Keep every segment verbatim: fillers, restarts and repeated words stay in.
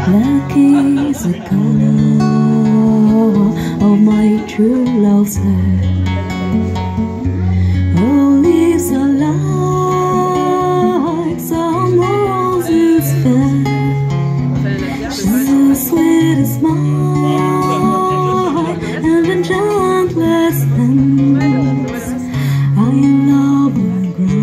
Black is the color of my true love's hair. Her lips are like some roses fair. She's the sweetest smile and the gentlest hands. I love her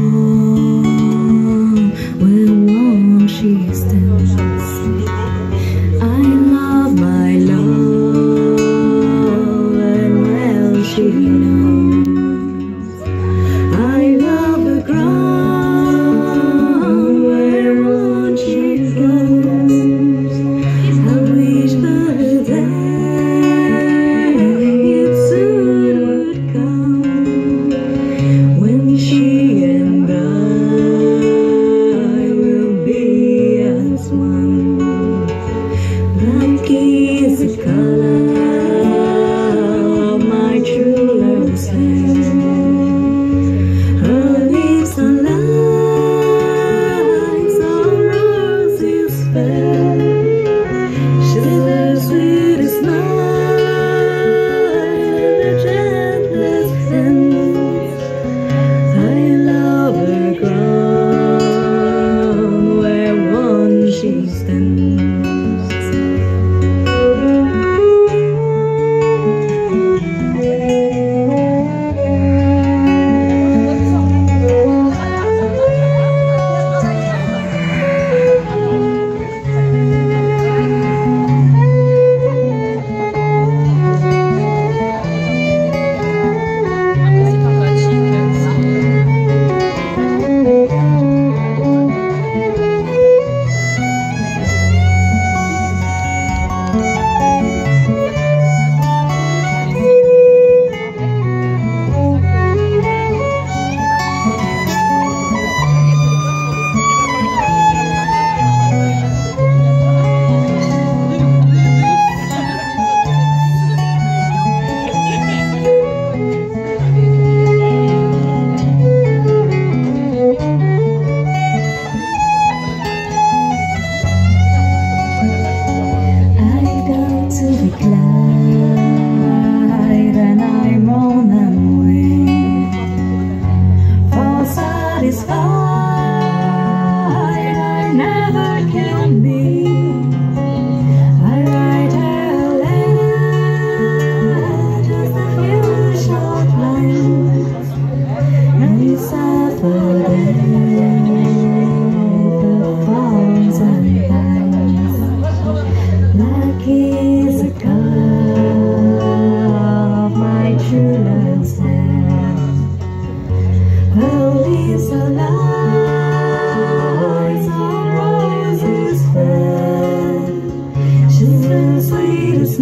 ground where warm she stands. I love my love and well she knows. I love the ground where on she goes. I wish that day it soon would come when she and I will be as one. Black is the color of my true love's hair. Her lips are like some roses fair. She's the sweetest smile and the gentlest hands. I love her ground where one she stands. To the glide and I'm on and wait. For satisfied I never can be. I write her letter, just a few short lines, and suffer there the falls and pines. Black is the color of my true love's hair. Her lips are like some roses fair. She's the sweetest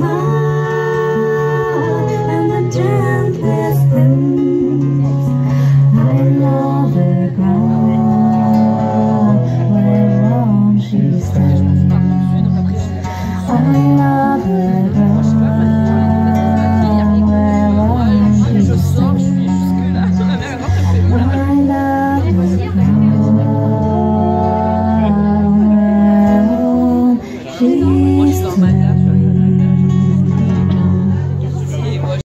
smile and the gentlest hands. I love her ground where on she stands. I love her ground where on she stands. I love her ground where on she stands.